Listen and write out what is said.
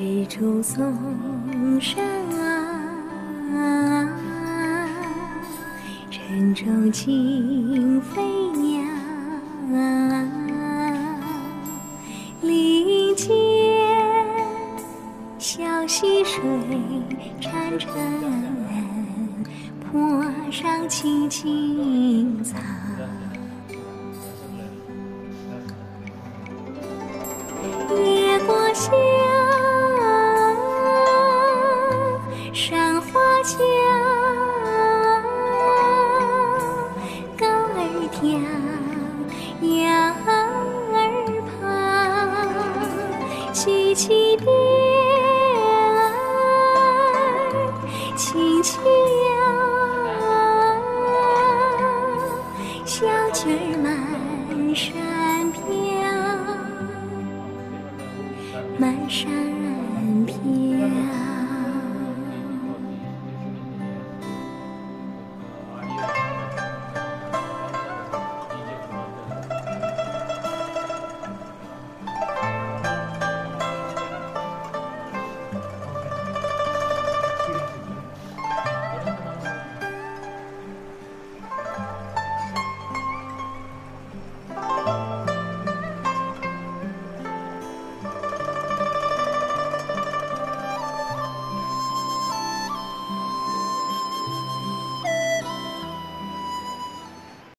石柱松山啊，晨钟惊飞鸟啊，林间小溪水潺潺，坡上青青草。野过香，山花俏，高儿跳，羊儿跑，萋萋燕儿轻轻摇，小曲儿满山飘。满山